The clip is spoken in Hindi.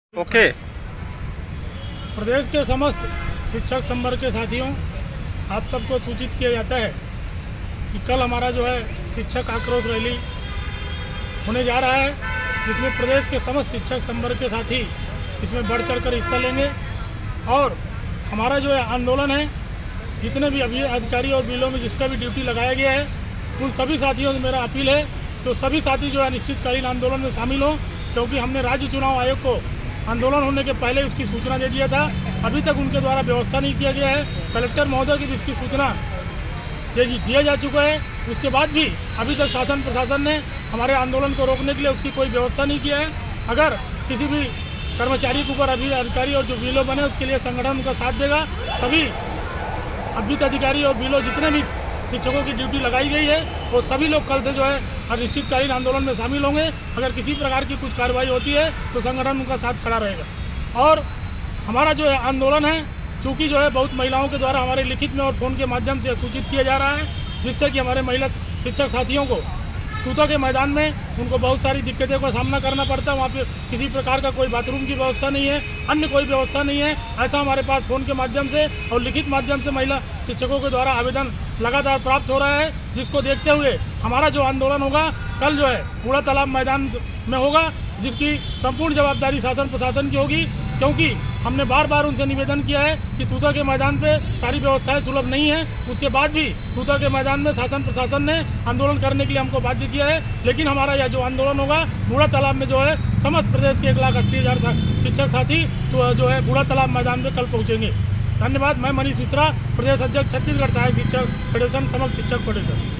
ओके। प्रदेश के समस्त शिक्षक संवर्ग के साथियों, आप सबको सूचित किया जाता है कि कल हमारा जो है शिक्षक आक्रोश रैली होने जा रहा है, जिसमें प्रदेश के समस्त शिक्षक संवर्ग के साथी इसमें बढ़ चढ़कर हिस्सा लेंगे। और हमारा जो है आंदोलन है, जितने भी अभी अधिकारी और बिलों में जिसका भी ड्यूटी लगाया गया है, उन सभी साथियों से मेरा अपील है तो सभी साथी जो है अनिश्चितकालीन आंदोलन में शामिल हों, क्योंकि हमने राज्य चुनाव आयोग को आंदोलन होने के पहले उसकी सूचना दे दिया था। अभी तक उनके द्वारा व्यवस्था नहीं किया गया है। कलेक्टर महोदय की भी इसकी सूचना दिया जा चुका है। उसके बाद भी अभी तक शासन प्रशासन ने हमारे आंदोलन को रोकने के लिए उसकी कोई व्यवस्था नहीं किया है। अगर किसी भी कर्मचारी के ऊपर अभी अधिकारी और जो बीलो बने उसके लिए संगठन उनका साथ देगा। सभी अभित अधिकारी और बीलो जितने भी शिक्षकों की ड्यूटी लगाई गई है वो सभी लोग कल से जो है अनिश्चितकालीन आंदोलन में शामिल होंगे। अगर किसी प्रकार की कुछ कार्रवाई होती है तो संगठन उनका साथ खड़ा रहेगा। और हमारा जो है आंदोलन है, चूँकि जो है बहुत महिलाओं के द्वारा हमारे लिखित में और फ़ोन के माध्यम से सूचित किया जा रहा है, जिससे कि हमारे महिला शिक्षक साथियों को तूता के मैदान में उनको बहुत सारी दिक्कतों का सामना करना पड़ता है। वहाँ पे किसी प्रकार का कोई बाथरूम की व्यवस्था नहीं है, अन्य कोई व्यवस्था नहीं है। ऐसा हमारे पास फ़ोन के माध्यम से और लिखित माध्यम से महिला शिक्षकों के द्वारा आवेदन लगातार प्राप्त हो रहा है, जिसको देखते हुए हमारा जो आंदोलन होगा कल जो है बूढ़ा तालाब मैदान में होगा, जिसकी संपूर्ण जवाबदारी शासन प्रशासन की होगी। क्योंकि हमने बार बार उनसे निवेदन किया है कि तूता के मैदान पे सारी व्यवस्थाएं सुलभ नहीं है। उसके बाद भी तूता के मैदान में शासन प्रशासन ने आंदोलन करने के लिए हमको बाध्य किया है। लेकिन हमारा यह जो आंदोलन होगा बूढ़ा तालाब में जो है समस्त प्रदेश के 1,80,000 शिक्षक साथी तो जो है बूढ़ा तालाब मैदान में कल पहुँचेंगे। धन्यवाद। मैं मनीष मिश्रा, प्रदेश अध्यक्ष छत्तीसगढ़ सहायक शिक्षक फेडरेशन, समस्त शिक्षक फेडरेशन।